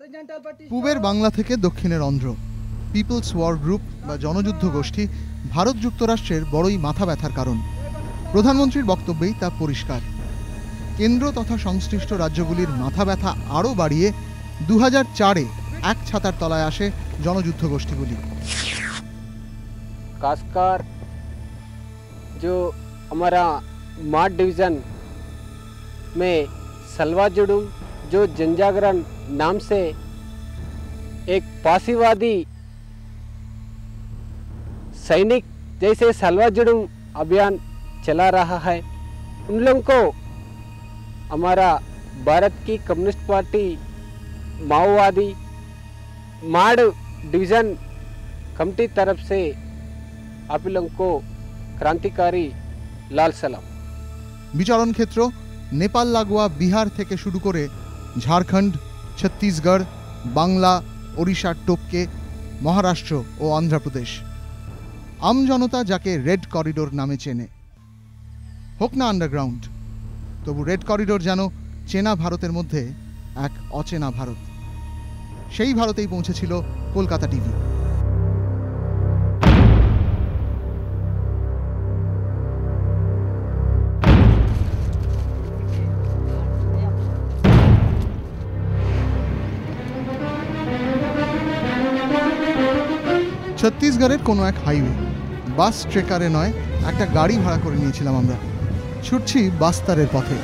পূবের বাংলা থেকে দক্ষিণের Andhra, people's war group বা জনযুদ্ধ গোষ্ঠী ভারত যুক্তরাষ্ট্রের বড়ই মাথা ব্যথার কারণ। প্রধানমন্ত্রীর বক্তব্যেই তা পরিষ্কার। কেন্দ্র তথা সংশ্লিষ্ট রাজ্যগুলির মাথা ব্যথা আরও বাড়িয়ে 2004-এ এক ছাতার তলায় আসে জনযুদ্ধ গোষ্ঠীগুলি। खासकर जो हमारा माड डिवीज़न में सलवा जुडुम जो जनजागरण नाम से एक फासीवादी सैनिक जैसे सलवा जुडुम अभियान चला रहा है, उन लोगों को हमारा भारत की कम्युनिस्ट पार्टी माओवादी माड डिवीज़न कमेटी तरफ से आप लोगों को क्रांतिकारी लाल सलाम। विचरण क्षेत्र नेपाल लागोया बिहार থেকে শুরু করে ঝাড়খণ্ড, ছত্তিশগড়, বাংলা, ওড়িশার টোপকে, মহারাষ্ট্র ও অন্ধ্রপ্রদেশ। আম জনতা যাকে রেড করিডোর নামে চেনে। হোক না আন্ডারগ্রাউন্ড, তবু রেড করিডোর যেন চেনা ভারতের মধ্যে এক অচেনা ভারত। সেই ভারতেই পৌঁছেছিল কলকাতা টিভি। ছত্তিশগড়ের কোনো এক হাইওয়ে, বাস ট্রেকারে নয়, একটা গাড়ি ভাড়া করে নিয়েছিলাম আমরা। ছুটছি বাস্তারের পথে।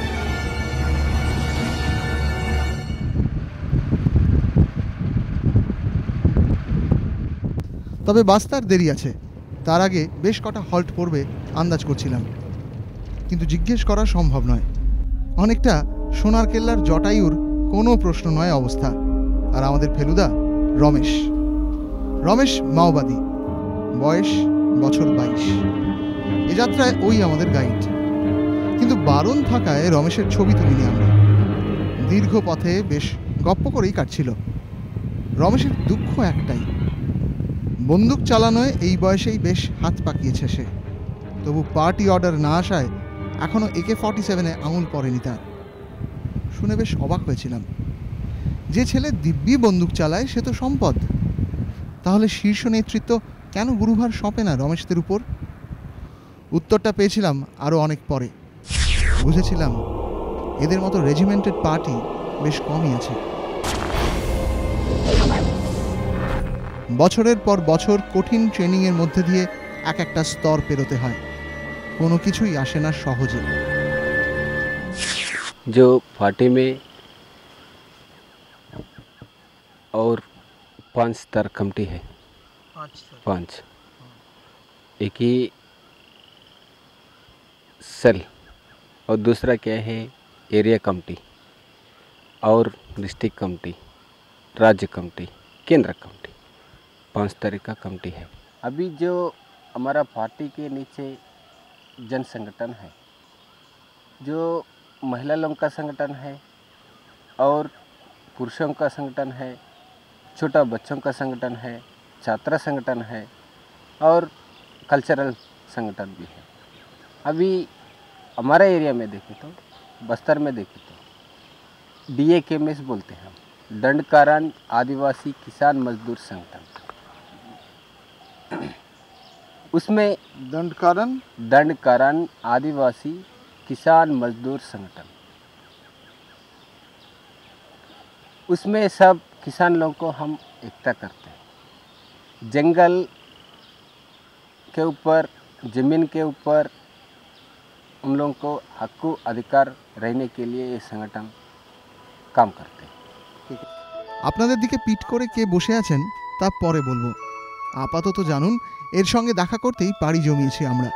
তবে বাস্তার দেরি আছে, তার আগে বেশ কটা হল্ট পড়বে আন্দাজ করছিলাম, কিন্তু জিজ্ঞেস করা সম্ভব নয়। অনেকটা সোনার কেল্লার জটায়ুর কোনো প্রশ্ন নয় অবস্থা। আর আমাদের ফেলুদা রমেশ মাওবাদী, বয়স বছর 22। এ যাত্রায় ওই আমাদের গাইড, কিন্তু বারণ থাকায় রমেশের ছবি তুলিনি আমরা। দীর্ঘ পথে বেশ গপ্প করেই কাটছিল। রমেশের দুঃখ একটাই, বন্দুক চালানোয় এই বয়সেই বেশ হাত পাকিয়েছে সে। তবু পার্টি অর্ডার না আসায় এখনও AK-47-এ আঙুল পড়েনি তার। শুনে বেশ অবাক হয়েছিলাম। যে ছেলে দিব্যি বন্দুক চালায় সে তো সম্পদ, তাহলে শীর্ষ নেতৃত্ব কেন গুরুভার সঁপে না রমেশদের উপর? উত্তরটা পেয়েছিলাম আরও অনেক পরে। বুঝেছিলাম এদের মতো রেজিমেন্টেড পার্টি বেশ কমই আছে। বছরের পর বছর কঠিন ট্রেনিংয়ের মধ্যে দিয়ে এক একটা স্তর পেরোতে হয়, কোনো কিছুই আসে না সহজে। जो पार्टी में और 5 स्तर कमेटी है, 5 एक ही सेल, और दूसरा क्या है एरिया कमेटी और डिस्ट्रिक्ट कमेटी, राज्य कमेटी, केंद्र कमेटी, 5 तरह का कमेटी है। अभी जो हमारा पार्टी के नीचे जन संगठन है, जो महिला लोगों का संगठन है और पुरुषों का संगठन है, छोटा बच्चों का संगठन है, छात्र संगठन है और कल्चरल संगठन भी है। अभी हमारा एरिया में देखें तो, बस्तर में देखें तो DAKMS बोलते हैं हम, दंडकारण आदिवासी किसान मजदूर संगठन। उसमें दंडकारण आदिवासी किसान मजदूर संगठन, उसमें सब किसान लोगों को हम एकता करते हैं। जंगल के ऊपर, ज़मीन के ऊपर उन लोगों को हक्कु अधिकार रहने के लिए ये संगठन काम करते हैं। আপনাদের দিকে পিট করে কে বসে আছেন তা পরে বলবো। আপাতত জানুন এর সঙ্গে দেখা করতেই পাড়ি জমিয়েছি আমরা।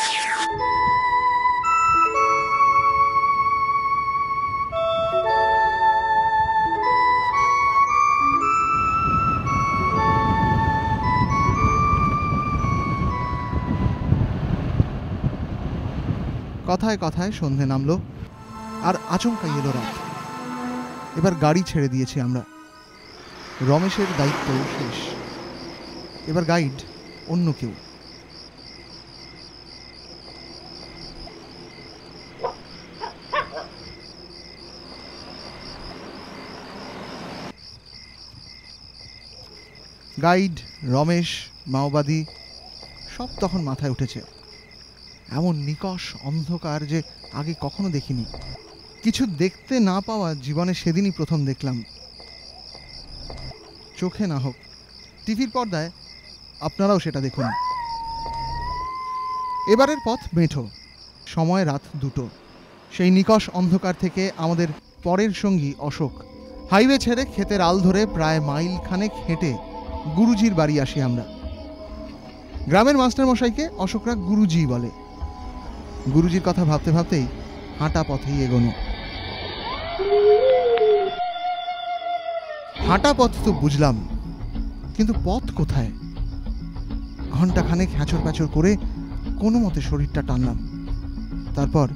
কথায় কথায় সন্ধে নামলো আর আচমকা এলো রাত। এবার গাড়ি ছেড়ে দিয়েছি আমরা। রমেশের দায়িত্ব শেষ, এবার গাইড অন্য কেউ। গাইড রমেশ, মাওবাদী সব তখন মাথায় উঠেছে। এমন নিকষ অন্ধকার যে আগে কখনো দেখিনি। কিছু দেখতে না পাওয়া জীবনে সেদিনই প্রথম দেখলাম। চোখে না হোক, টিভির পর্দায় আপনারাও সেটা দেখুন। এবারের পথ মেঠো, সময় রাত 2টো। সেই নিকষ অন্ধকার থেকে আমাদের পরের সঙ্গী অশোক। হাইওয়ে ছেড়ে ক্ষেতের আল ধরে প্রায় মাইল খানেক হেঁটে গুরুজির বাড়ি আসি আমরা। গ্রামের মাস্টারমশাইকে অশোকরা গুরুজি বলে। গুরুজির কথা ভাবতে ভাবতেই হাঁটা পথেই এগোনো। হাঁটা পথ তো বুঝলাম, কিন্তু পথ কোথায়? ঘন্টাখানেক হ্যাঁচড় প্যাঁচড় করে কোনো মতে শরীরটা টানলাম। তারপর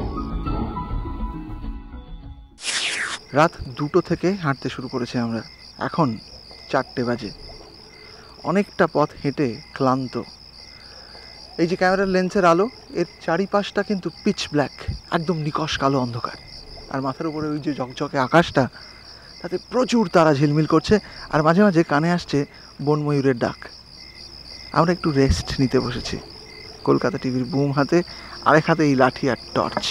রাত 2টো থেকে হাঁটতে শুরু করেছি আমরা। এখন 4টে বাজে। অনেকটা পথ হেঁটে ক্লান্ত। এই যে ক্যামেরার লেন্সের আলো, এর চারিপাশটা কিন্তু পিচ ব্ল্যাক, একদম নিকষ কালো অন্ধকার। আর মাথার উপরে ওই যে ঝকঝকে আকাশটা, তাতে প্রচুর তারা ঝিলমিল করছে। আর মাঝে মাঝে কানে আসছে বনময়ূরের ডাক। আমরা একটু রেস্ট নিতে বসেছি, কলকাতা টিভির বুম হাতে, আরেক হাতে এই লাঠি আর টর্চ।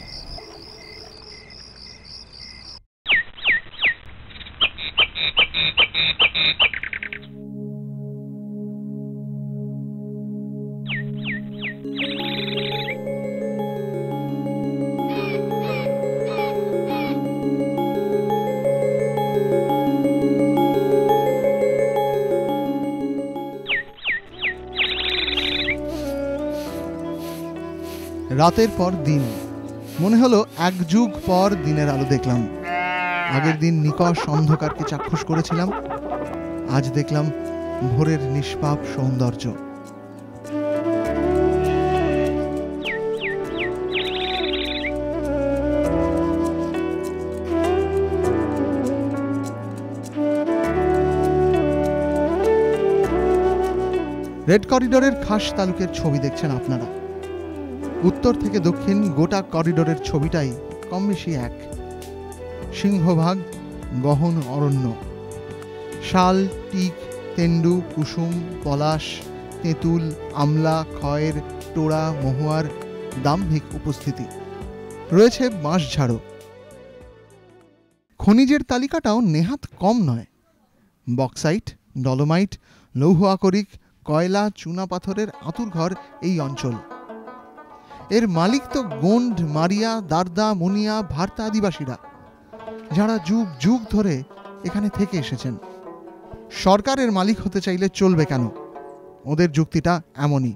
রাতের পর দিন, মনে হলো 1 যুগ পর দিনের আলো দেখলাম। আগের দিন নিকষ অন্ধকারকে চাক্ষুষ করেছিলাম, আজ দেখলাম ভোরের নিষ্পাপ সৌন্দর্য। রেড করিডোরের খাস তালুকের ছবি দেখছেন আপনারা। উত্তর থেকে দক্ষিণ গোটা করিডোরের ছবিটাই কম বেশি এক। সিংহভাগ গহন অরণ্য, শাল, টিক, তেন্ডু, কুসুম, পলাশ, তেঁতুল, আমলা, খয়ের, টোড়া, মহুয়ার দাম্ভিক উপস্থিতি। রয়েছে বাঁশঝাড়ও। খনিজের তালিকাটাও নেহাত কম নয়। বক্সাইট, ডলোমাইট, লৌহ আকরিক, কয়লা, চুনা পাথরের আঁতুড়ঘর এই অঞ্চল। এর মালিক তো গোন্ড, মারিয়া, দারদা, মুনিয়া, ভারতা আদিবাসীরা, যারা যুগ যুগ ধরে এখানে থেকে এসেছেন। সরকারের মালিক হতে চাইলে চলবে কেন? ওদের যুক্তিটা এমনই।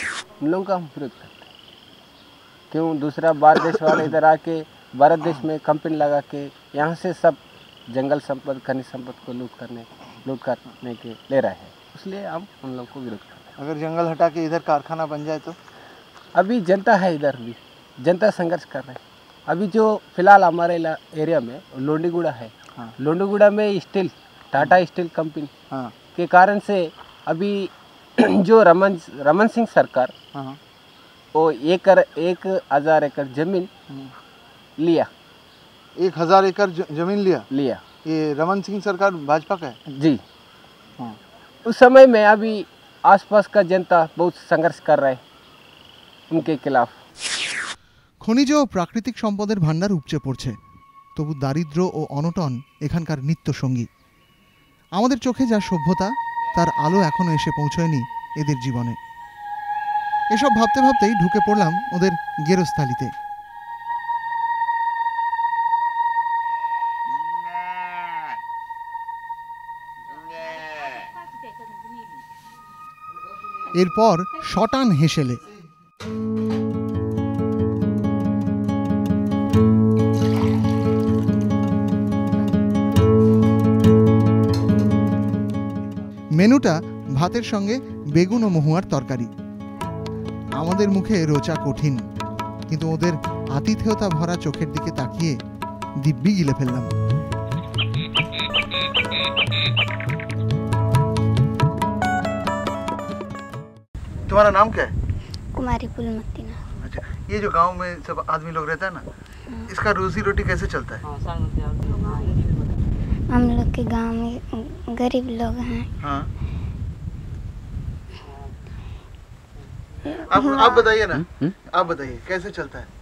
क्यों दूसरा बाहर देश वाले इधर आके भारत देश में कंपनी लगा के यहाँ से सब जंगल संपद, खनिज संपद को लूट करने के ले रहे हैं, इसलिए हम उन लोगों को विरोध करते हैं। अगर जंगल हटा के इधर कारखाना बन जाए तो? अभी जनता है, इधर भी जनता संघर्ष कर रहे हैं। अभी जो फिलहाल हमारे एरिया में लोंडीगुड़ा है, हाँ। लोंडीगुड़ा में स्टील, टाटा स्टील कंपनी, हाँ। के कारण से अभी जो रमन सिंह सरकार, हाँ। वो 1,000 एकड़ जमीन लिया। 1,000 एकड़ जमीन लिया। ये रमन सिंह सरकार भाजपा का है जी, हाँ। उस समय में अभी आसपास का जनता बहुत संघर्ष कर रहा है उनके खिलाफ। খনিজ ও প্রাকৃতিক সম্পদের ভান্ডার উপচে পড়ছে, তবু দারিদ্র্য ও অনটন এখানকার নিত্য সঙ্গী। আমাদের চোখে যা সভ্যতা, তার আলো এখনো এসে পৌঁছয়নি এদের জীবনে। এসব ভাবতে ভাবতেই ঢুকে পড়লাম ওদের গেরস্থালিতে। এরপর শটান হেসেলে। মেনুটা ভাতের সঙ্গে বেগুন ও মহুয়ার তরকারি। আমাদের মুখে রোচা কঠিন, কিন্তু ওদের আতিথেয়তা ভরা চোখের দিকে তাকিয়ে দিব্যি গিলে ফেললাম। तुम्हारा नाम क्या है? कुमारी पुलमतीना। अच्छा, ये जो गांव में सब आदमी लोग रहता है ना, इसका रोजी रोटी कैसे चलता है? हम लोग के गांव में गरीब लोग हैं, हाँ। आप बताइए ना, आप बताइए कैसे चलता है?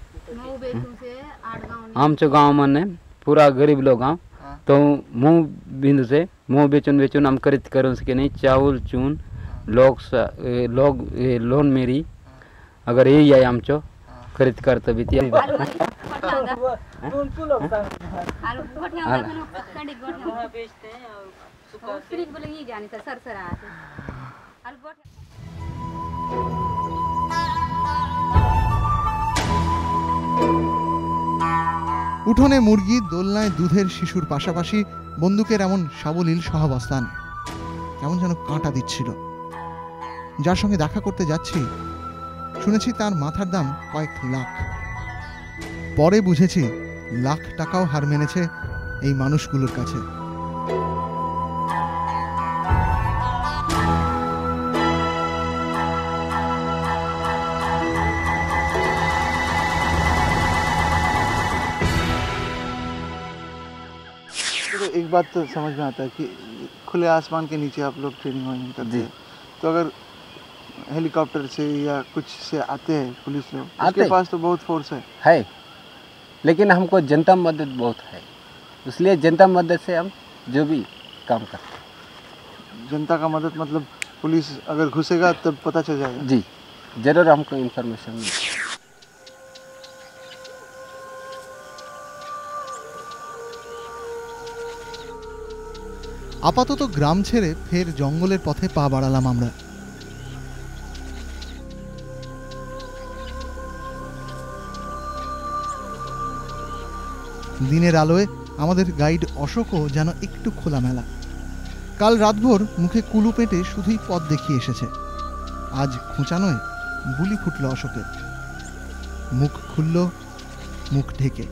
आमचं गाव म्हणणे पुरा गरीब लोक गाव तो मुंह बिंदु से मुंह बेचून बेचून हम खरीद करून सके नहीं चावल चून लोग लोन मेरी अगर यही आहे आमचं खरीद करतं भी উঠোনে মুরগি, দোলনায় দুধের শিশুর পাশাপাশি বন্দুকের এমন সাবলীল সহাবস্থান কেমন যেন কাঁটা দিচ্ছিল। যার সঙ্গে দেখা করতে যাচ্ছি শুনেছি তার মাথার দাম কয়েক লাখ। পরে বুঝেছি লাখ টাকাও হার মেনেছে এই মানুষগুলোর কাছে। तो एक बात तो समझ में आता है कि खुले आसमान के नीचे आप लोग ट्रेनिंग वाइनिंग करते हैं, तो अगर हेलीकॉप्टर से या कुछ से आते हैं पुलिस लोग, उसके पास तो बहुत फोर्स है, लेकिन हमको जनता मदद बहुत है, इसलिए जनता मदद से हम जो भी काम करते हैं। जनता का मदद मतलब पुलिस अगर घुसेगा तब पता चल जाएगा? जी जरूर हमको इन्फॉर्मेशन मिलेगी। আপাতত গ্রাম ছেড়ে ফের জঙ্গলের পথে পা বাড়ালাম আমরা। দিনের আলোয় আমাদের গাইড অশোকও যেন একটু খোলামেলা। কাল রাতভর মুখে কুলু পেটে শুধুই পথ দেখিয়ে এসেছে, আজ খোঁচানোয় বুলি ফুটল অশোকের। মুখ খুলল, মুখ ঢেকে।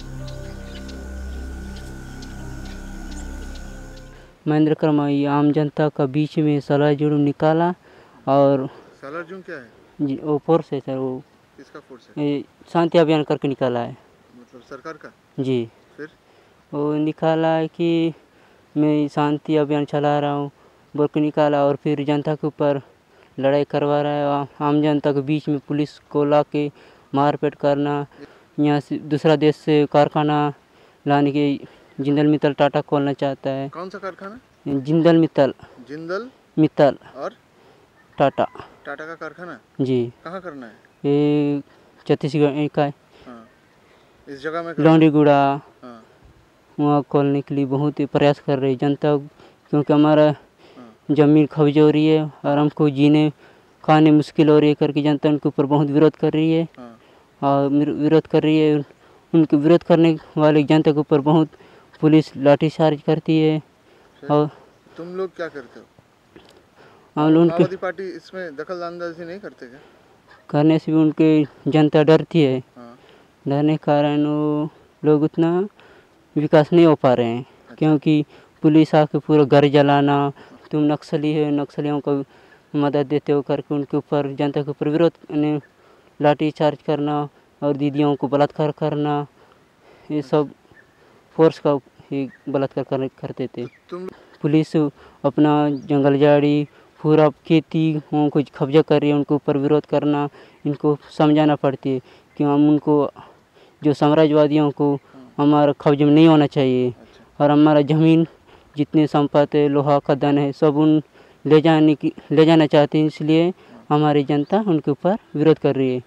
महेंद्र कर्माई आम जनता का बीच में सलाह जुड़ूम निकाला और सालार्जुन क्या है? जी वो फोर्स है सर, वो किसका फोर्स है? शांति अभियान करके निकाला है। मतलब सरकार का? जी फिर वो निकाला है कि मैं शांति अभियान चला रहा हूँ बोल के निकाला, और फिर जनता के ऊपर लड़ाई करवा रहा है। आम जनता के बीच में पुलिस को ला के मारपीट करना, यहाँ से दूसरा देश से कारखाना लाने के जिंदल मित्तल टाटा खोलना चाहता है। कौन सा कारखाना? जिंदल मित्तल। जिंदल मित्तल और टाटा। टाटा का कारखाना? जी। कहाँ करना है? ये छत्तीसगढ़ का है। हाँ। इस जगह में लौंडीगुड़ा हाँ। वहाँ खोलने के लिए बहुत ही प्रयास कर रही जनता, क्योंकि हमारा ज़मीन कब्जा हो रही है और हमको जीने खाने मुश्किल हो रही है करके जनता उनके ऊपर बहुत विरोध कर रही है। और विरोध कर रही है, उनके विरोध करने वाले जनता के ऊपर बहुत पुलिस लाठीचार्ज करती है। और तुम लोग क्या करते हो? हम लोग माओवादी पार्टी इसमें दखल अंदाजी नहीं करते क्या? करने से भी उनके जनता डरती है। हाँ। डरने के कारण वो लोग उतना विकास नहीं हो पा रहे हैं। अच्छा। क्योंकि पुलिस आके पूरा घर जलाना, तुम नक्सली है, नक्सलियों को मदद देते हो करके उनके ऊपर जनता के ऊपर विरोध लाठी चार्ज करना और दीदियों को बलात्कार करना, ये सब फोर्स का ही बलात्कार करते थे। पुलिस अपना जंगल झाड़ी पूरा खेती को कब्जा कर रही है, उनके ऊपर विरोध करना, इनको समझाना पड़ती है कि हम उनको जो साम्राज्यवादियों को हमारा कब्जे में नहीं होना चाहिए। अच्छा। और हमारा ज़मीन जितने संपत्ति है, लोहा खदान है, सब उन ले जाना चाहते हैं, इसलिए हमारी जनता उनके ऊपर विरोध कर रही है।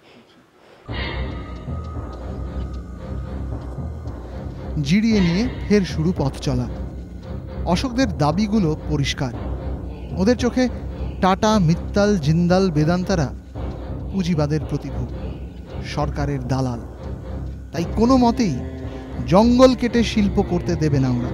জিড়িয়ে নিয়ে ফের শুরু পথ চলা। অশোকদের দাবিগুলো পরিষ্কার। ওদের চোখে টাটা, মিত্তাল, জিন্দাল, বেদান্তারা পুঁজিবাদের প্রতিভূ, সরকারের দালাল। তাই কোনো মতেই জঙ্গল কেটে শিল্প করতে দেবে না ওরা।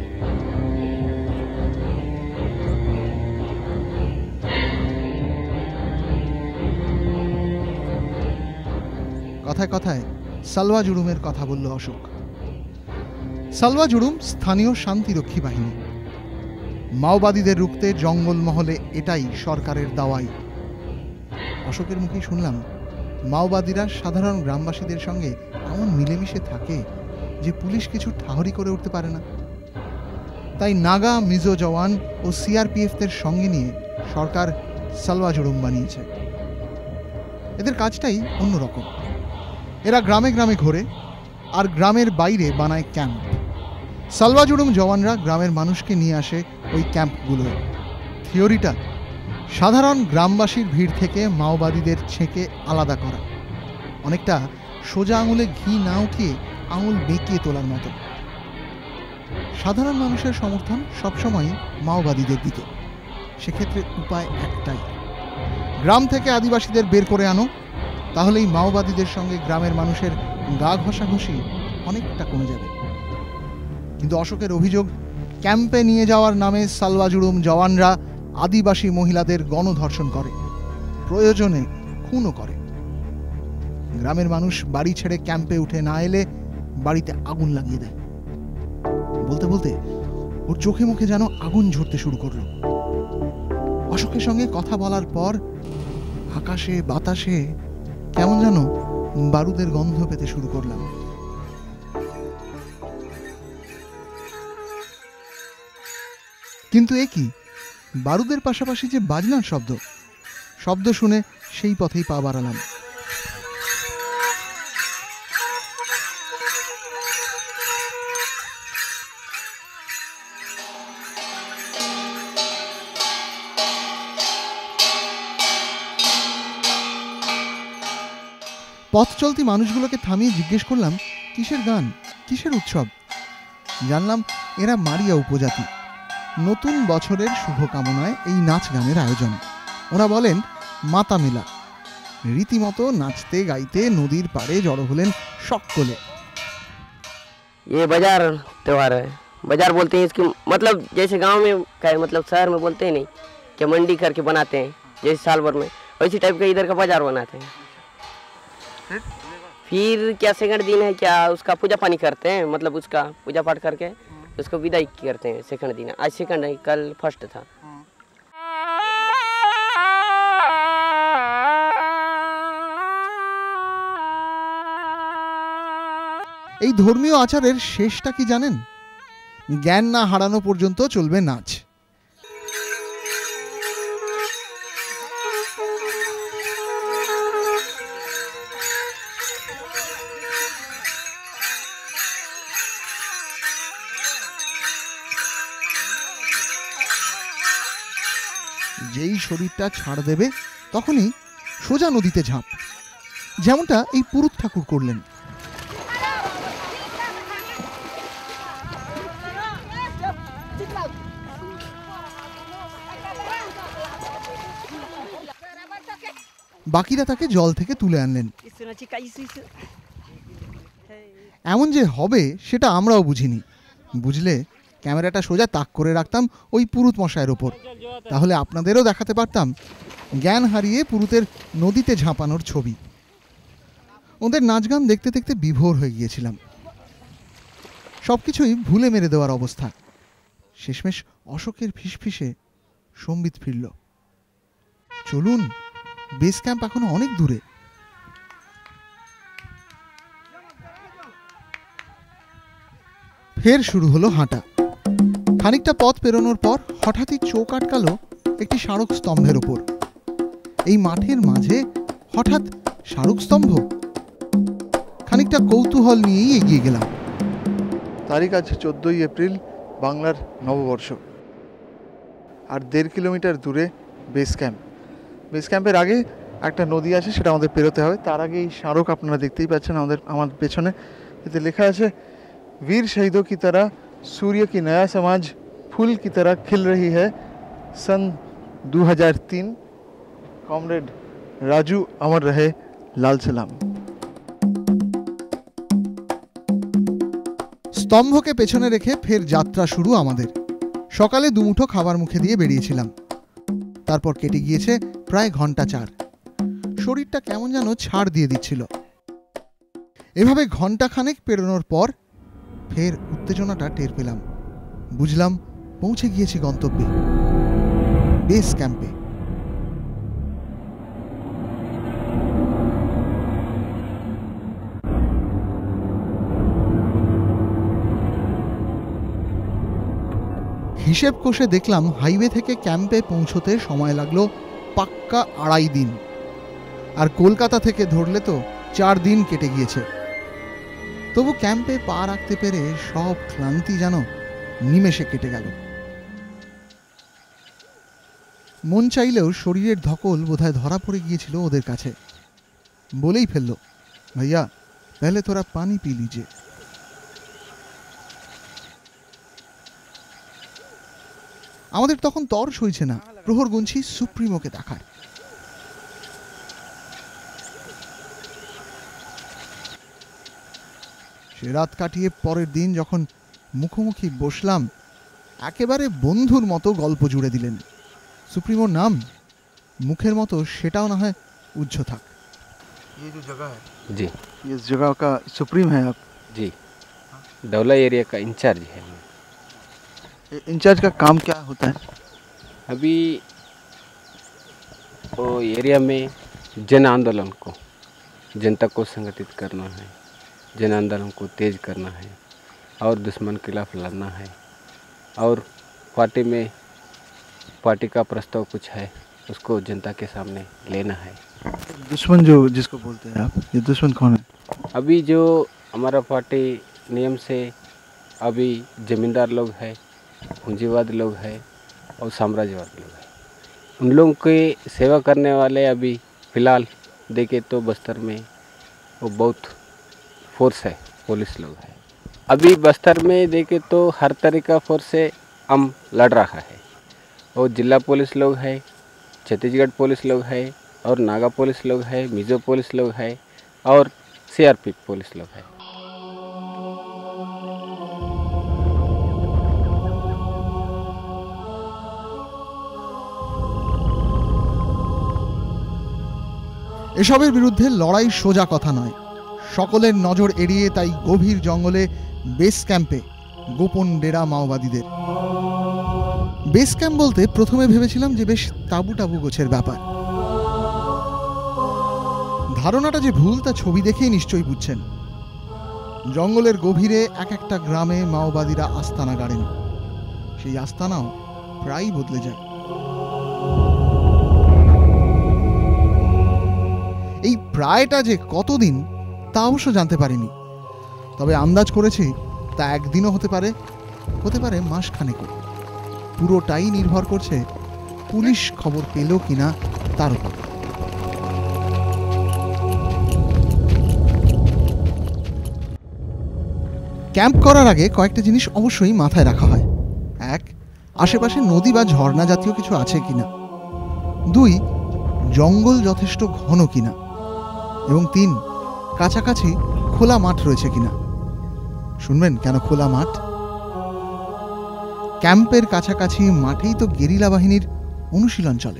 কথায় কথায় সালওয়া জুড়ুমের কথা বলল অশোক। সালওয়া জুড়ুম স্থানীয় শান্তিরক্ষী বাহিনী। মাওবাদীদের রুখতে জঙ্গলমহলে এটাই সরকারের দাওয়াই। অশোকের মুখেই শুনলাম মাওবাদীরা সাধারণ গ্রামবাসীদের সঙ্গে এমন মিলেমিশে থাকে যে পুলিশ কিছু ঠাহরি করে উঠতে পারে না। তাই নাগা, মিজো জওয়ান ও সিআরপিএফদের সঙ্গে নিয়ে সরকার সালওয়া জুড়ুম বানিয়েছে। এদের কাজটাই অন্যরকম। এরা গ্রামে গ্রামে ঘোরে আর গ্রামের বাইরে বানায় ক্যাম্প। সালওয়াজুড়ুম জওয়ানরা গ্রামের মানুষকে নিয়ে আসে ওই ক্যাম্পগুলোয়। থিওরিটা সাধারণ গ্রামবাসীর ভিড় থেকে মাওবাদীদের ছেঁকে আলাদা করা, অনেকটা সোজা আঙুলে ঘি না উঠিয়ে আঙুল বেঁকিয়ে তোলার মতো। সাধারণ মানুষের সমর্থন সবসময় মাওবাদীদের দিকে। সেক্ষেত্রে উপায় একটাই, গ্রাম থেকে আদিবাসীদের বের করে আনো, তাহলেই মাওবাদীদের সঙ্গে গ্রামের মানুষের গা ঘষাঘষি অনেকটা কমে যাবে। কিন্তু অশোকের অভিযোগ, ক্যাম্পে নিয়ে যাওয়ার নামে সালওয়াজুড়ুম জওয়ানরা আদিবাসী মহিলাদের গণধর্ষণ করে, প্রয়োজনে খুনও করে। গ্রামের মানুষ বাড়ি ছেড়ে ক্যাম্পে উঠে না এলে বাড়িতে আগুন লাগিয়ে দেয়। বলতে বলতে ওর চোখে মুখে যেন আগুন ঝরতে শুরু করলো। অশোকের সঙ্গে কথা বলার পর আকাশে বাতাসে কেমন যেন বারুদের গন্ধ পেতে শুরু করলাম। কিন্তু এ কি, বারুদের পাশাপাশি যে বাজনার শব্দ শুনে সেই পথেই পা বাড়ালাম। পথ চলতি মানুষগুলোকে থামিয়ে জিজ্ঞেস করলাম কিসের গান, কিসের উৎসব। জানলাম এরা মারিয়া উপজাতি। নতুন বছরের শুভকামনায় এই নাচ গানের আয়োজন। ওরা বলেন মাতা মেলা। রীতিমতো নাচতে গাইতে নদীর পাড়ে জড়ো হলেন সকলে। ये बाजार त्यौहार है। बाजार बोलते हैं इसकी, मतलब जैसे गांव में क्या है, मतलब शहर में बोलते हैं नहीं कि मंडी करके बनाते हैं जैसे साल भर में, वैसी टाइप का इधर का बाजार बनाते हैं। फिर क्या सेकंड दिन है, क्या उसका पूजा पानी करते हैं, मतलब उसका पूजा पाठ करके उसको विदाई करते हैं। सेकंड दिन, आज सेकंड है, कल फर्स्ट था। এই ধর্মীয় আচারের শেষটা কি জানেন? জ্ঞান না হারানো পর্যন্ত চলবে নাচ। যেই শরীরটা ছাড় দেবে তখনই সোজা নদীতে ঝাঁপ, যেমনটা এই পুরুত ঠাকুর করলেন। বাকিরা তাকে জল থেকে তুলে আনলেন। এমন যে হবে সেটা আমরাও বুঝিনি। বুঝলে ক্যামেরাটা সোজা তাক করে রাখতাম ওই পুরুত মশাইয়ের ওপর, তাহলে আপনাদেরও দেখাতে পারতাম জ্ঞান হারিয়ে পুরুতের নদীতে ঝাঁপানোর ছবি। ওদের নাচ গান দেখতে দেখতে বিভোর হয়ে গিয়েছিলাম। সবকিছুই ভুলে মেরে দেওয়ার অবস্থা। শেষমেশ অশোকের ফিসফিসে সম্বিত ফিরল, চলুন, বেস ক্যাম্প এখনো অনেক দূরে। ফের শুরু হলো হাঁটা। খানিকটা পথ পেরোনোর পর হঠাৎই চোখ আটকালো একটি স্মারক স্তম্ভের ওপর। এই মাঠের মাঝে হঠাৎ স্মারক স্তম্ভ। খানিকটা কৌতূহল নিয়েই এগিয়ে গেলাম। তারিখ আজ 14ই এপ্রিল, বাংলার নববর্ষ। আর 1.5 কিলোমিটার দূরে বেস ক্যাম্প। বেস ক্যাম্পের আগে একটা নদী আছে, সেটা আমাদের পেরোতে হবে। তার আগে এই স্মারক আপনারা দেখতেই পাচ্ছেন আমার পেছনে। এতে লেখা আছে, वीर शहीदों की तरह सूर्य की नया समाज फूल की तरह खिल रही है। सन 2003, कॉमरेड राजू अमर रहे, लाल सलाम। স্তম্ভকে পেছনে রেখে ফের যাত্রা শুরু আমাদের। সকালে দুমুঠো খাবার মুখে দিয়ে বেরিয়েছিলাম। তারপর কেটে গিয়েছে প্রায় ঘন্টা 4। শরীরটা কেমন যেন ছাড় দিয়ে দিচ্ছিল। এভাবে ঘন্টা খানেক পেরোনোর পর ফের উত্তেজনাটা টের পেলাম। বুঝলাম পৌঁছে গিয়েছি গন্তব্যে, বেস ক্যাম্পে। হিসেব কষে দেখলাম হাইওয়ে থেকে ক্যাম্পে পৌঁছতে সময় লাগলো পাক্কা 2.5 দিন। আর কলকাতা থেকে ধরলে তো 4 দিন কেটে গিয়েছে। তবু ক্যাম্পে পা রাখতে পেরে সব ক্লান্তি যেন নিমেষে কেটে গেল। মন চাইলেও শরীরের ধকল বোধহয় ধরা পড়ে গিয়েছিল ওদের কাছে। বলেই ফেলল, ভাইয়া পহলে তোরা পানি পি লিজে। আমাদের তখন তর সইছে না প্রহর গুনছি সুপ্রিমোকে দেখার। সে রাত কাটিয়ে পরের দিন যখন মুখোমুখি বসলাম, একেবারে বন্ধুর মতো গল্প জুড়ে দিলেন। সুপ্রিমোর নাম মুখের মতো সেটাও না হয় উজ্জ্ব থাক। ये जो जगह है जी, इस जगह का सुप्रीम है आप? जी, डौला एरिया का इंचार्ज है। इंचार्ज का काम क्या होता है? अभी वो एरिया में जन आंदोलन को, जनता को संगठित करना है, जन आंदोलन को तेज करना है और दुश्मन के खिलाफ लड़ना है। और पार्टी का प्रस्ताव कुछ है, उसको जनता के सामने लेना है। दुश्मन जो जिसको बोलते हैं आप, ये दुश्मन कौन है? अभी जो हमारा पार्टी नियम से अभी जमींदार लोग हैं, पूंजीवाद लोग हैं और साम्राज्यवाद लोग हैं। उन लोगों की सेवा करने वाले अभी फ़िलहाल देखे तो बस्तर में वो बहुत फोर्स है, पुलिस लोग है। अभी बस्तर में देखे तो हर तरह का फोर्स से हम लड़ रहा है। और जिला पुलिस लोग है, छत्तीसगढ़ पुलिस लोग है और नागा पुलिस लोग है, मिजो पुलिस लोग है और सीआरपीएफ पुलिस लोग है। এসবের বিরুদ্ধে লড়াই সোজা কথা নয়। সকলের নজর এড়িয়ে তাই গভীর জঙ্গলে বেস ক্যাম্পে গোপন ডেরা মাওবাদীদের। বেস ক্যাম্প বলতে প্রথমে ভেবেছিলাম যে বেশ তাবু টাবু গোছের ব্যাপার। ধারণাটা যে ভুল তা ছবি দেখেই নিশ্চয়ই বুঝছেন। জঙ্গলের গভীরে এক একটা গ্রামে মাওবাদীরা আস্তানা গাড়েন। সেই আস্তানাও প্রায়ই বদলে যায়। এই প্রায়টা যে কতদিন তা অবশ্য জানতে পারিনি, তবে আন্দাজ করেছি তা একদিনও হতে পারে মাসখানেকও। পুরোটাই নির্ভর করছে পুলিশ খবর পেল কিনা তার উপর। ক্যাম্প করার আগে কয়েকটা জিনিস অবশ্যই মাথায় রাখা হয়। 1, আশেপাশে নদী বা ঝর্ণা জাতীয় কিছু আছে কিনা। 2, জঙ্গল যথেষ্ট ঘন কিনা। এবং 3, কাছাকাছি খোলা মাঠ রয়েছে কিনা। শুনবেন কেন খোলা মাঠ? ক্যাম্পের কাছাকাছি মাঠেই তো গেরিলা বাহিনীর অনুশীলন চলে।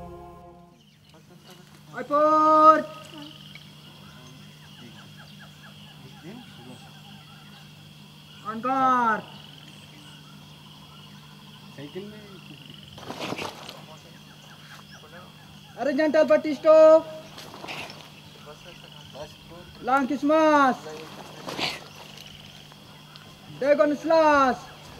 Horizontal Batisto. Lang Kismas. Dragon Slash.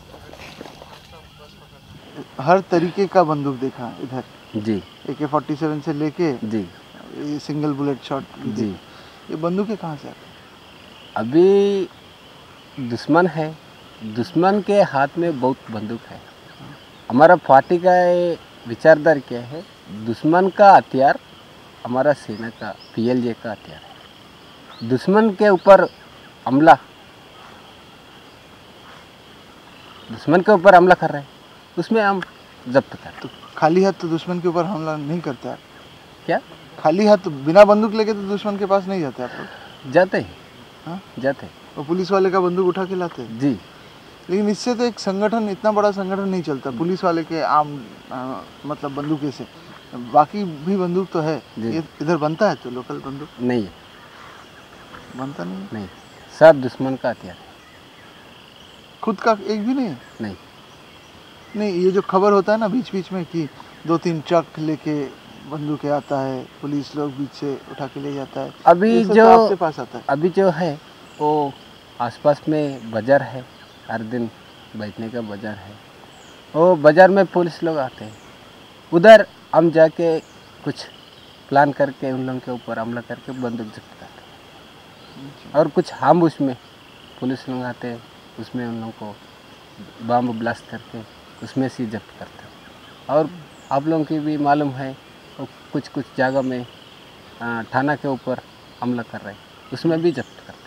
हर तरीके का बंदूक देखा इधर जी, AK-47 से लेके जी, ये सिंगल बुलेट शॉट जी। ये बंदूकें कहाँ से आती? अभी दुश्मन है, दुश्मन के हाथ में बहुत बंदूक है। हमारा पार्टी का विचारधारा क्या है, दुश्मन का हथियार हमारा सेना का PLJ का हथियार है। दुश्मन के ऊपर हमला कर रहे हैं, उसमें हम जब्त कर। तो खाली हाथ तो दुश्मन के ऊपर हमला नहीं करते आप? क्या खाली हाथ बिना बंदूक लेके तो दुश्मन के पास नहीं जाते आप लोग? जाते हैं? हाँ? जाते हैं। और पुलिस वाले का बंदूक उठा के लाते हैं? जी, लेकिन इससे तो एक संगठन, इतना बड़ा संगठन नहीं चलता पुलिस वाले के आम मतलब बंदूकें से। बाकी भी बंदूक तो है, ये इधर बनता है तो लोकल बंदूक नहीं है, बनता नहीं है? नहीं, सब दुश्मन का हथियार है। खुद का एक भी नहीं है? नहीं, नहीं, ये जो खबर होता है ना बीच बीच में कि 2-3 ट्रक लेके बंदूकें आता है, पुलिस लोग बीच से उठा के ले जाता है, अभी ये सब जो तो आपके पास आता है? अभी जो है वो आसपास में बाज़ार है, हर दिन बैठने का बाज़ार है, वो बाज़ार में पुलिस लोग आते हैं, उधर हम जाके कुछ प्लान करके उन लोगों के ऊपर हमला करके बंदूक जब्त करते हैं। और कुछ हम उसमें पुलिस लोग आते हैं, उसमें उन लोगों को बम ब्लास्ट करके उसमें से जब्त करते हैं। और आप लोगों की भी मालूम है वो कुछ कुछ जगह में थाना के ऊपर हमला कर रहे हैं, उसमें भी जब्त करते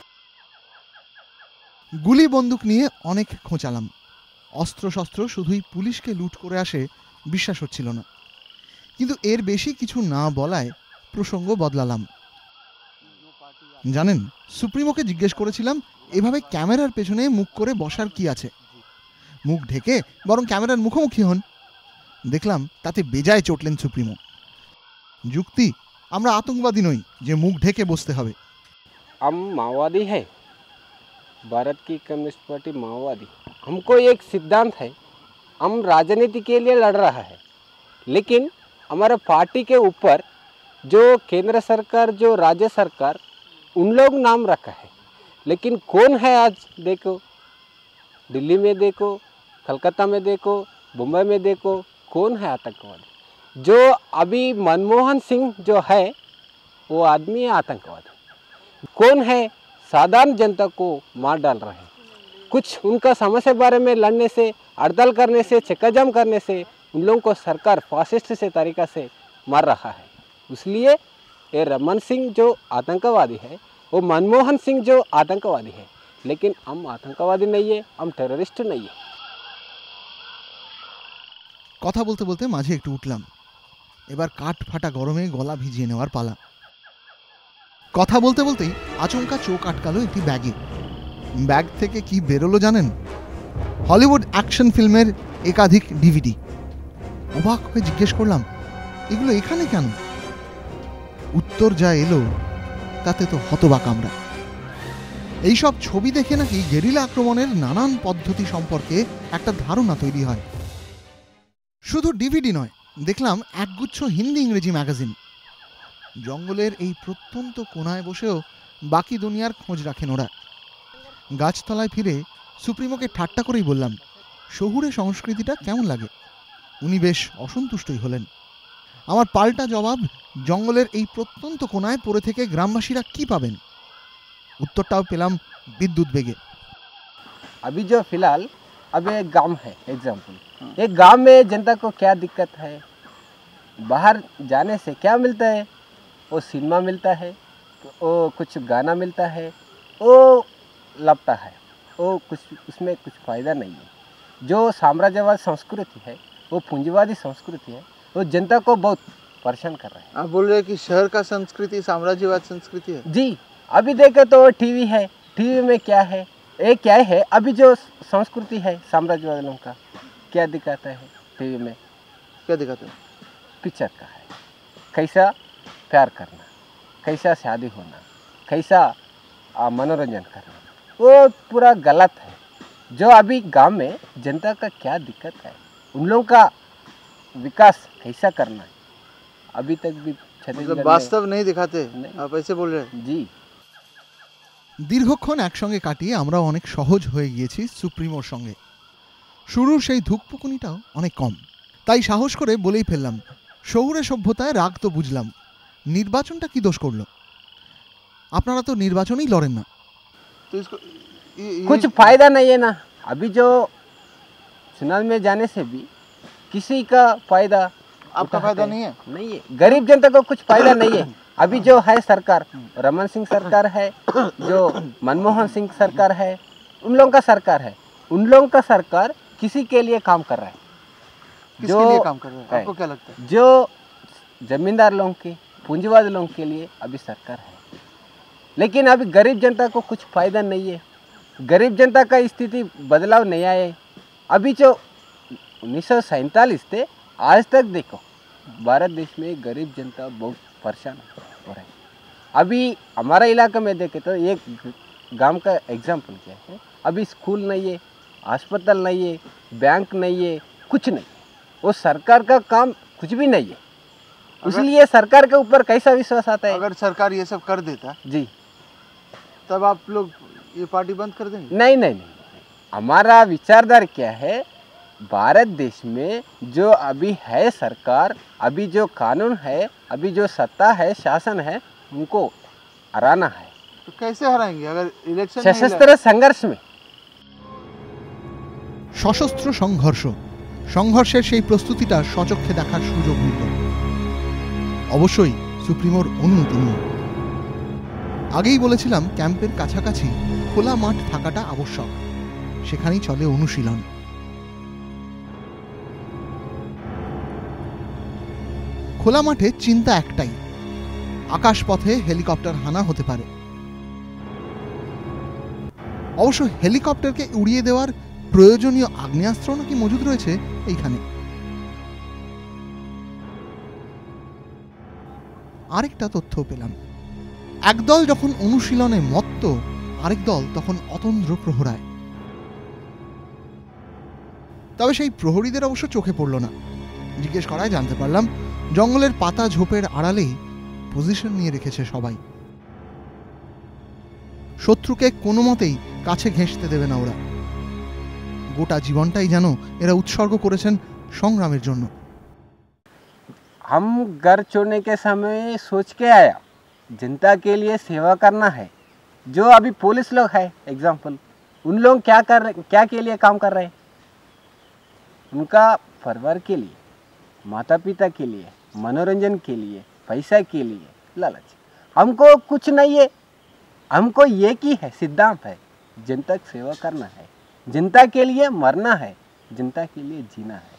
हैं। গুলি বন্দুক নিয়ে অনেক খোঁচালাম, অস্ত্র শস্ত্র শুধুই পুলিশকে লুট করে আসে বিশ্বাস হচ্ছিল না। কিন্তু এর বেশি কিছু না বলায় প্রসঙ্গ বদলালাম। জানেন, সুপ্রিমোকে জিজ্ঞেস করেছিলাম এভাবে ক্যামেরার পেছনে মুখ করে বসার কি আছে, মুখ ঢেকে বরং ক্যামেরার মুখোমুখি হন। দেখলাম তাতে বেজায় চটলেন সুপ্রিমো। যুক্তি, আমরা আতঙ্কবাদী নই যে মুখ ঢেকে বসতে হবে। हम माओवादी है, भारत की कम्युनिस्ट पार्टी माओवादी। हमको एक सिद्धांत है, हम राजनीति के लिए लड़ रहा है, लेकिन हमारा पार्टी के ऊपर जो केंद्र सरकार जो राज्य सरकार उन लोग नाम रखा है, लेकिन कौन है आज देखो, दिल्ली में देखो, कलकत्ता में देखो, मुंबई में देखो, कौन है आतंकवादी? जो अभी मनमोहन सिंह जो है वो आदमी है आतंकवादी। कौन है साधारण जनता को मार डाल रहे हैं। कुछ उनका समस्या बारे में लड़ने से, हड़ताल करने से, चक्काजाम करने से उन लोगों को सरकार फासिस्ट से तरीका से मार रहा है। इसलिए ये रमन सिंह जो आतंकवादी है वो मनमोहन सिंह जो आतंकवादी है, लेकिन हम आतंकवादी नहीं है, हम टेररिस्ट नहीं है। কথা বলতে বলতে মাঝে একটু উঠলাম। এবার কাঠ ফাটা গরমে গলা ভিজিয়ে নেওয়ার পালা। কথা বলতে বলতেই আচমকা চোখ আটকালো একটি ব্যাগে। ব্যাগ থেকে কি বেরোলো জানেন? হলিউড অ্যাকশন ফিল্মের একাধিক ডিভিডি। অবাক হয়ে জিজ্ঞেস করলাম, এগুলো এখানে কেন? উত্তর যা এলো তাতে তো হতবাক আমরা। এইসব ছবি দেখে নাকি গেরিলা আক্রমণের নানান পদ্ধতি সম্পর্কে একটা ধারণা তৈরি হয়। শুধু ডিভিডি নয়, দেখলাম একগুচ্ছ হিন্দি ইংরেজি ম্যাগাজিন। জঙ্গলের এই প্রত্যন্ত কোনায় বসেও বাকি দুনিয়ার খোঁজ রাখেন ওরা। গাছতলায় ফিরে সুপ্রিমোকে ঠাট্টা করেই বললাম, শহুরে সংস্কৃতিটা কেমন লাগে? উনি বেশ অসন্তুষ্টই হলেন। আমার পাল্টা জবাব, জঙ্গলের এই প্রত্যন্ত কোনায় পড়ে থেকে গ্রামবাসীরা কি পাবেন? उत्तरटाও পেলাম বিদ্যুৎ বেগে। अभी जो फिलहाल अब एक गांव है एग्जाम्पल, एक गांव में जनता को क्या दिक्कत है, बाहर जाने से क्या मिलता है? वो सिनेमा मिलता है, वो कुछ गाना मिलता है, वो लपटा है, वो कुछ उसमें कुछ फ़ायदा नहीं है। जो साम्राज्यवाद संस्कृति है, वो पूंजीवादी संस्कृति है, वो जनता को बहुत परेशान कर रहा है। आप बोल रहे हैं कि शहर का संस्कृति साम्राज्यवाद संस्कृति है? जी, अभी देखे तो टीवी है, टीवी में क्या है, ये क्या है? अभी जो संस्कृति है साम्राज्यवादियों का क्या दिखाता है टीवी में? क्या दिखाते हैं? पिक्चर का है, कैसा प्यार करना, कैसा शादी होना, कैसा मनोरंजन करना, वो पूरा गलत है। जो अभी गांव में जनता का क्या दिक्कत है, उन लोगों का विकास कैसा करना है, अभी तक भी मतलब वास्तव नहीं दिखाते नहीं। आप ऐसे बोल रहे हैं? जी। দীর্ঘক্ষণ একসঙ্গে কাটিয়ে আমরাও অনেক সহজ হয়ে গিয়েছি সুপ্রিমোর সঙ্গে। শুরুর সেই ধুকপুকুনিটাও অনেক কম। তাই সাহস করে বলেই ফেললাম, শহুরে সভ্যতায় রাগ তো বুঝলাম, নির্বাচনটা কি দোষ করলো? আপনারা তো নির্বাচনেই লড়েন না। तो इसको कुछ फायदा नहीं है ना। अभी जो चुनाव में जाने से भी किसी का फायदा आपका फायदा नहीं है? नहीं है, गरीब जनता को कुछ फायदा नहीं है। अभी जो है सरकार, रमन सिंह सरकार है, जो मनमोहन सिंह सरकार है, उन लोगों का सरकार है, उन लोगों का सरकार किसी के लिए काम कर रहा है। किसके लिए काम कर रहे हैं? आपको क्या लगता है? जो जमींदार लोगों के, पूंजीवादी लोगों के लिए अभी सरकार है, लेकिन अभी गरीब जनता को कुछ फायदा नहीं है। गरीब जनता का स्थिति बदलाव नहीं आया है। अभी जो 1947 थे आज तक देखो भारत देश में गरीब जनता बहुत परेशान हो रहा है। अभी हमारा इलाका में देखे तो एक गांव का एग्जाम्पल क्या है, अभी स्कूल नहीं है, अस्पताल नहीं है, बैंक नहीं है, कुछ नहीं। वो सरकार का काम कुछ भी नहीं है, इसलिए सरकार के ऊपर कैसा विश्वास आता है? अगर सरकार ये सब कर देता जी, तब आप लोग ये पार्टी बंद कर देंगे? नहीं नहीं नहीं, हमारा विचारधारा क्या है, भारत देश में जो अभी है सरकार, अभी जो कानून है, अभी जो सत्ता है, शासन है, उनको हराना है। तो कैसे हराएंगे अगर इलेक्शन सशस्त्र संघर्ष में। সশস্ত্র সংঘর্ষ, সংঘর্ষের সেই প্রস্তুতিটা সচক্ষে দেখার সুযোগ মিলল। অবশ্যই সুপ্রিমোর অনুমতি নিয়ে। আগেই বলেছিলাম ক্যাম্পের কাছাকাছি খোলা মাঠ থাকাটা আবশ্যক, সেখানেই চলে অনুশীলন। খোলা মাঠে চিন্তা একটাই, আকাশপথে হেলিকপ্টার হানা হতে পারে। অবশ্য হেলিকপ্টারকে উড়িয়ে দেওয়ার প্রয়োজনীয় আগ্নেয়াস্ত্র নাকি মজুদ রয়েছে এইখানে। আরেকটা তথ্য পেলাম, একদল যখন অনুশীলনে মত্ত, আরেক দল তখন অতন্দ্র প্রহরায়। তবে সেই প্রহরীদের অবশ্য চোখে পড়ল না। জিজ্ঞেস করায় জানতে পারলাম জঙ্গলের পাতা ঝোপের আড়ালেই পজিশন নিয়ে রেখেছে সবাই। শত্রুকে কোনো মতেই কাছে ঘেঁষতে দেবে না ওরা। গোটা জীবনটাই যেন এরা উৎসর্গ করেছেন সংগ্রামের জন্য। हम घर छोड़ने के समय सोच के आया, जनता के लिए सेवा करना है। जो अभी पुलिस लोग है एग्जाम्पल, उन लोग क्या के लिए काम कर रहे हैं? उनका परिवार के लिए, माता पिता के लिए, मनोरंजन के लिए, पैसा के लिए, लालच। हमको कुछ नहीं है, हमको एक ही है सिद्धांत है, जनता की सेवा करना है, जनता के लिए मरना है, जनता के लिए जीना है।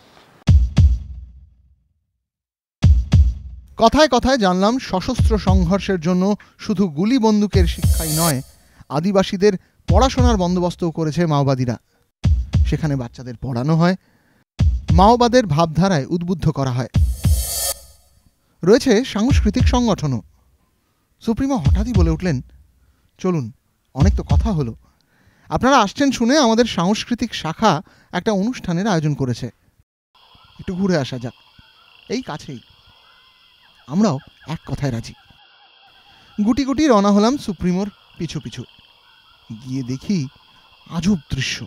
কথায় কথায় জানলাম সশস্ত্র সংঘর্ষের জন্য শুধু গুলি বন্দুকের শিক্ষাই নয়, আদিবাসীদের পড়াশোনার বন্দোবস্তও করেছে মাওবাদীরা। সেখানে বাচ্চাদের পড়ানো হয়, মাওবাদের ভাবধারায় উদ্বুদ্ধ করা হয়। রয়েছে সাংস্কৃতিক সংগঠনও। সুপ্রিমো হঠাৎই বলে উঠলেন, চলুন অনেক তো কথা হলো, আপনারা আসছেন শুনে আমাদের সাংস্কৃতিক শাখা একটা অনুষ্ঠানের আয়োজন করেছে, একটু ঘুরে আসা যাক, এই কাছেই। আমরাও এক কথায় রাজি। গুটি গুটি রওনা হলাম সুপ্রিমোর পিছু পিছু। গিয়ে দেখি আজব দৃশ্য।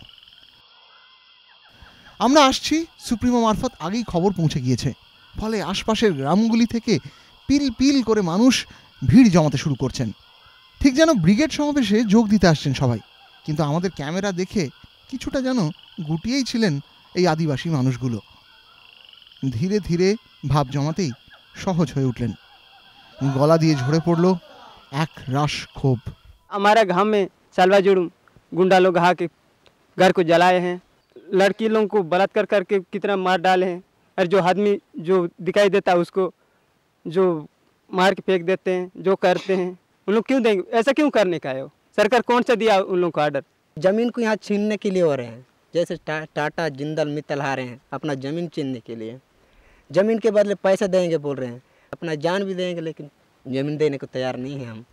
আমরা আসছি সুপ্রিমো মারফত আগেই খবর পৌঁছে গিয়েছে, ফলে আশপাশের গ্রামগুলি থেকে পিল পিল করে মানুষ ভিড় জমাতে শুরু করছেন, ঠিক যেন ব্রিগেড সমাবেশে যোগ দিতে আসছেন সবাই। কিন্তু আমাদের ক্যামেরা দেখে কিছুটা যেন গুটিয়েই ছিলেন এই আদিবাসী মানুষগুলো। ধীরে ধীরে ভাব জমাতেই সহজ হয়ে উঠলেন, গলা দিয়ে ঝরে পড়ল এক রাশ ক্ষোভ। हमारे गांव में सालवा जुड़ूम गुंडा लोग आ के घर को जलाए हैं, लड़की लोगों को बलात्कार करके कितना मार डाले हैं, और जो आदमी जो दिखाई देता है उसको जो मार के फेंक देते हैं, जो करते हैं। उन लोग क्यों देंगे? ऐसा क्यों करने का है? सरकार कौन सा दिया उन लोगों को ऑर्डर? जमीन को यहाँ छीनने के लिए हो रहे हैं, जैसे टाटा जिंदल मित्तल आ रहे हैं अपना ज़मीन छीनने के लिए। ज़मीन के बदले पैसा देंगे बोल रहे हैं, अपना जान भी देंगे, लेकिन ज़मीन देने को तैयार नहीं है हम।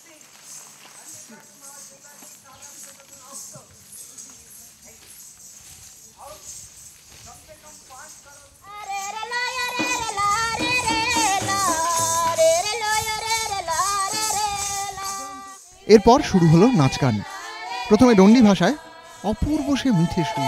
এরপর শুরু হলো নাচ গান। প্রথমে ডন্ডি ভাষায় অপূর্ব সে মিঠে সুর,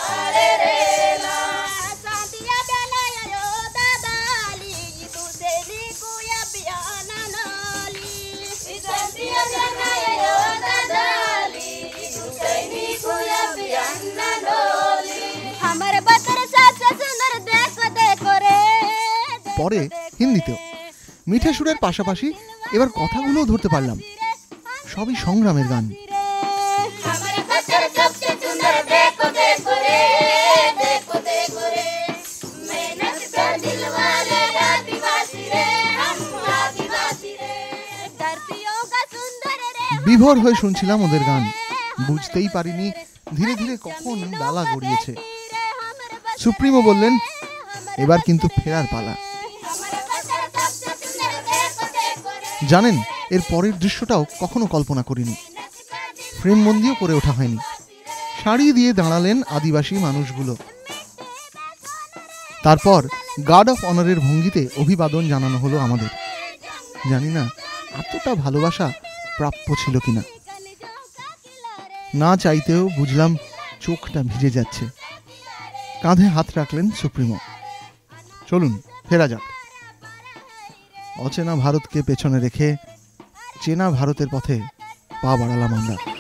পরে হিন্দিতেও। মিঠে সুরের পাশাপাশি এবার কথাগুলোও ধরতে পারলাম, সবই সংগ্রামের গান। বিভোর হয়ে শুনছিলাম ওদের গান, বুঝতেই পারিনি ধীরে ধীরে কখন বেলা গড়িয়েছে। সুপ্রিমো বললেন, এবার কিন্তু ফেরার পালা। জানেন, এর পরের দৃশ্যটাও কখনো কল্পনা করিনি, ফ্রেমবন্দিও করে ওঠা হয়নি। সারি দিয়ে দাঁড়ালেন আদিবাসী মানুষগুলো, তারপর গার্ড অফ অনারের ভঙ্গিতে অভিবাদন জানানো হলো আমাদের। জানি না এতটা ভালোবাসা প্রাপ্য ছিল কিনা। না চাইতেও বুঝলাম চোখটা ভিজে যাচ্ছে। কাঁধে হাত রাখলেন সুপ্রিমো। চলুন ফেরা যাক। অচেনা ভারতকে পেছনে রেখে চেনা ভারতের পথে পা বাড়ালাম আমরা।